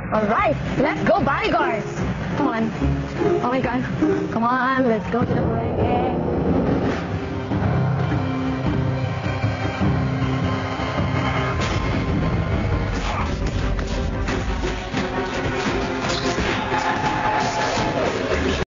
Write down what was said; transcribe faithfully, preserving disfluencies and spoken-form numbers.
Alright, let's go bodyguards. Come on. Oh my god. Come on, let's go to the reggae.